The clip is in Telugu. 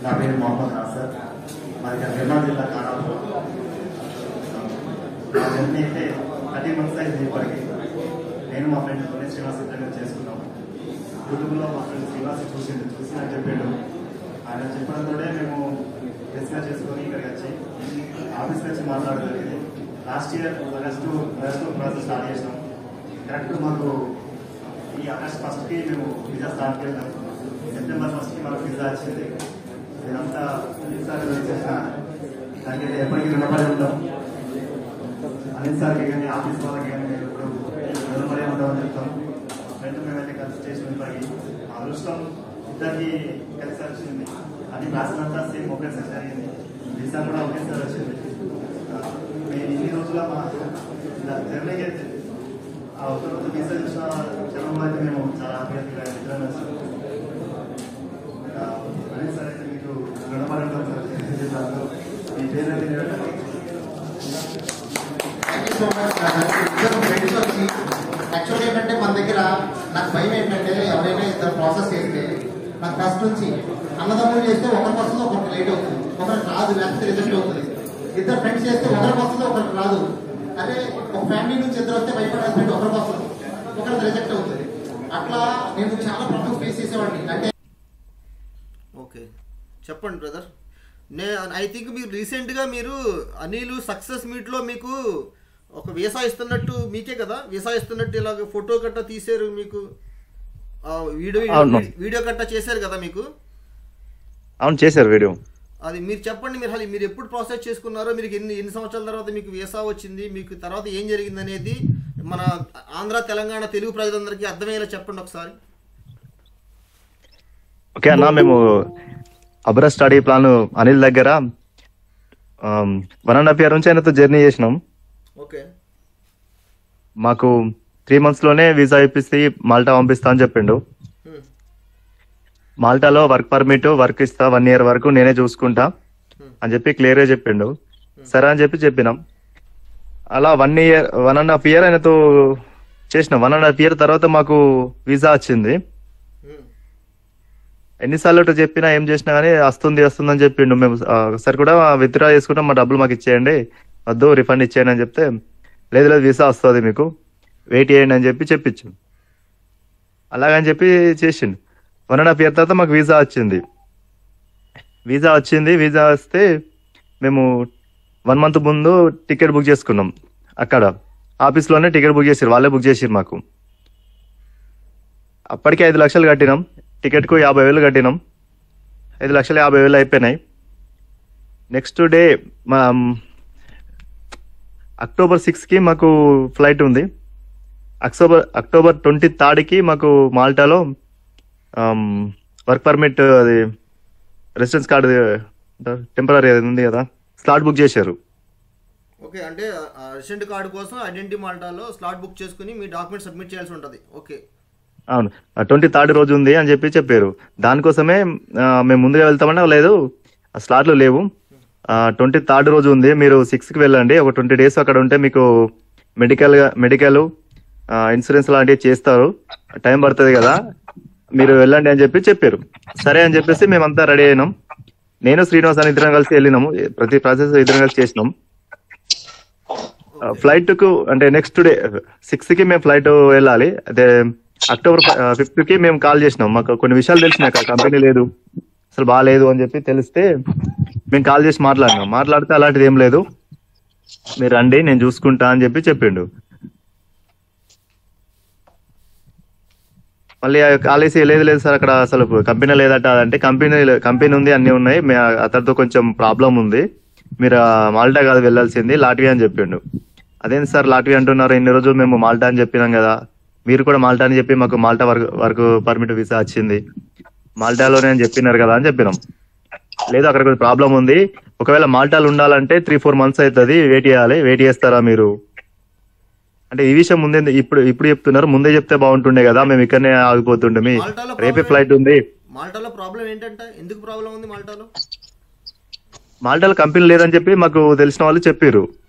నా పేరు మొహమ్మద్ నాసర్, మాది నిర్మల్ జిల్లా ఖానాపూర్. నా జర్నీ అయితే 30 months అయింది. ఇప్పటికి నేను మా ఫ్రెండ్ శ్రీనివాస్ ఇద్దరు చేసుకున్నాం. యూట్యూబ్లో మా ఫ్రెండ్ శ్రీనివాస్ చూసి నాకు చెప్పాడు. ఆయన చెప్పడంతోనే మేము డిస్కస్ చేసుకొని ఇక్కడికి వచ్చి ఆఫీస్కి వచ్చి మాట్లాడగలిగింది. Last year August process start చేసినాం. కరెక్ట్ మాకు ఈ ఆగస్ట్ 1st మేము వీసా స్టార్ట్ చేద్దాం. సెప్టెంబర్ 1st మనకు వీసా వచ్చింది. ఇదంతా సార్ చేసిన దానికి ఎప్పటికీ రుణపడి ఉంటాం. అనిల్ సార్కి కానీ ఆఫీస్ వాళ్ళకి కానీ మేము ఇప్పుడు రుణపడి ఉంటామని చెప్తాం. ఫ్రెండ్ మేమైతే కలిసి చేసిన ఇప్పటికి మా అదృష్టం ఇద్దరికి కలిసి వచ్చింది. అది ప్రాసెస్ అంతా సేమ్ ఒకేసారి జరిగింది. వీసా కూడా ఒకేసారి వచ్చింది. మేము ఇన్ని రోజుల మా జర్నీకి అయితే ఆ ఒక రోజు వీసా చూసిన క్షణంలో అయితే మేము చాలా హ్యాపీగా ఇద్దరం వచ్చాము. అనిల్ సార్ అయితే మీకు రుణపడి ఉంటాం సార్. మీ పేరు యాక్చువల్గా ఏంటంటే మన దగ్గర నాకు భయం ఏంటంటే ఎవరైనా ఇద్దరు ప్రాసెస్ చేస్తే నాకు ఫస్ట్ నుంచి అన్నదమ్ములు చేస్తే ఒకరికి వస్తుంది, ఒకరికి లేట్ అవుతుంది, ఒకరికి రాదు, లేకపోతే రిజెక్ట్ అవుతుంది. ఇద్దరు ఫ్రెండ్స్ చేస్తే ఒకరికి వస్తుంది, ఒకరికి రాదు. అదే ఒక ఫ్యామిలీ నుంచి ఇద్దరు వస్తే వైఫ్ అండ్ హస్బెండ్ ఒకరికి వస్తుంది, ఒకరికి రిజెక్ట్ అవుతుంది. అట్లా నేను చాలా ప్రాబ్లమ్స్ ఫేస్ చేసేవాడిని. అంటే ఓకే చెప్పండి బ్రదర్. ఐ థింక్ మీరు రీసెంట్గా మీరు అనిల్ సక్సెస్ మీట్లో మీకు ఒక వీసా ఇస్తున్నట్టు మీకే కదా వీసా ఇస్తున్నట్టు ఇలాగ ఫోటో గట్టా తీసారు, మీకు వీడియో గట్టా చేశారు కదా మీకు. అవును చేశారు వీడియో. అది మీరు చెప్పండి, మీరు ఎప్పుడు ప్రాసెస్ చేసుకున్నారో, మీరు ఎన్ని సంవత్సరాల తర్వాత మీకు వీసా వచ్చింది, మీకు తర్వాత ఏం జరిగింది అనేది మన ఆంధ్ర తెలంగాణ తెలుగు ప్రజలందరికీ అర్థమయ్యేలా చెప్పండి ఒకసారి. ఓకే అన్న, మేము అబ్రా స్టడీ ప్లాన్ అనిల్ దగ్గర 1.5 year నుంచి ఆయనతో జర్నీ చేసినాం. ఓకే మాకు 3 months లోనే వీసా ఇప్పిస్తే మాల్టా పంపిస్తా అని చెప్పిండు. మాల్టాలో వర్క్ పర్మిట్ వర్క్ ఇస్తా 1 year వరకు నేనే చూసుకుంటా అని చెప్పి క్లియర్ గా చెప్పిండు. సరే అని చెప్పినాం. అలా 1.5 year ఆయనతో చేసినాం. 1.5 year తర్వాత మాకు వీసా వచ్చింది. ఎన్నిసార్లు చెప్పినా ఏం చేసినా కానీ వస్తుంది అని చెప్పిండు. మేము ఒకసారి కూడా విత్డ్రా చేసుకుంటాం, మా డబ్బులు మాకు ఇచ్చేయండి, వద్దు రిఫండ్ ఇచ్చేయండి అని చెప్తే లేదు వీసా వస్తుంది మీకు వెయిట్ చేయండి అని చెప్పించు. అలాగని చెప్పి చేసిండు. 1.5 year తర్వాత మాకు వీసా వచ్చింది. వీసా వస్తే మేము 1 month ముందు టికెట్ బుక్ చేసుకున్నాం. అక్కడ ఆఫీస్లోనే టికెట్ బుక్ చేసారు, వాళ్ళే బుక్ చేసారు మాకు. అప్పటికే 5 లక్షలు కట్టినాం. టికెట్కు 50,000 కట్టినాం. 5,50,000 అయిపోయినాయి. నెక్స్ట్ డే మా October 6కి మాకు ఫ్లైట్ ఉంది. October 23కి మాకు మాల్టాలో వర్క్ పర్మిట్ అది రెసిడెన్స్ కార్డు టెంపరీ అది ఉంది కదా, స్లాట్ బుక్ చేశారు. ఓకే, అంటే రెసిడెంట్ కార్డు కోసం ఐడెంటిటీ మాల్టాలో స్లాట్ బుక్ చేసుకుని మీ డాక్యుమెంట్ సబ్మిట్ చేయాల్సి ఉంటుంది. ఓకే అవును, 23rd రోజు ఉంది అని చెప్పారు. దానికోసమే మేము ముందుగా వెళ్తామన్నా లేదు, స్లాట్లు లేవు, 23rd రోజు ఉంది, మీరు 6కి వెళ్ళండి, ఒక 20 days అక్కడ ఉంటే మీకు మెడికల్ ఇన్సూరెన్స్ లాంటివి చేస్తారు, టైం పడుతుంది కదా, మీరు వెళ్ళండి అని చెప్పారు. సరే అని చెప్పేసి మేమంతా రెడీ అయినాం. నేను శ్రీనివాస్ అని ఇద్దరం కలిసి వెళ్ళినాము. ప్రతి ప్రాసెస్ ఇద్దరం కలిసి చేసినాం. ఫ్లైట్ కు అంటే నెక్స్ట్ డే 6కి మేము ఫ్లైట్ వెళ్ళాలి. అదే October 5కి మేము కాల్ చేసినాం. మాకు కొన్ని విషయాలు తెలిసినాయి, కంపెనీ లేదు, అసలు బాగాలేదు అని తెలిస్తే మేము కాల్ చేసి మాట్లాడితే అలాంటిది ఏం లేదు, మీరు రండి నేను చూసుకుంటా అని చెప్పిండు. మళ్ళీ కాల్ చేసి లేదు సార్ అక్కడ అసలు కంపెనీ లేదట. అంటే కంపెనీ ఉంది, అన్ని ఉన్నాయి, అతడితో కొంచెం ప్రాబ్లం ఉంది, మీరు మాల్టా కాదు వెళ్ళాల్సింది లాట్వియా అని చెప్పిండు. అదేంటి సార్ లాట్వియా అంటున్నారు, ఇన్ని రోజులు మేము మాల్టా అని చెప్పినాం కదా, మీరు కూడా మాల్టా అని చెప్పి మాకు మాల్టా వర్క్ పర్మిట్ వీసా వచ్చింది, మాల్టాలోనే అని చెప్పినారు కదా అని చెప్పినాం. లేదు అక్కడ కొంచెం ప్రాబ్లం ఉంది, ఒకవేళ మాల్టాలో ఉండాలంటే 3-4 months అవుతుంది, వెయిట్ చేస్తారా మీరు అంటే ఈ విషయం ముందే ఇప్పుడు చెప్తున్నారు, ముందే చెప్తే బాగుంటుండే కదా, మేము ఇక్కడనే ఆగిపోతుండే, రేపే ఫ్లైట్ ఉంది. మాల్టాలో ప్రాబ్లం ఏంటంటే ఎందుకు ప్రాబ్లం ఉంది? మాల్టాలో కంపెనీ లేదని చెప్పి మాకు తెలిసిన వాళ్ళు చెప్పారు.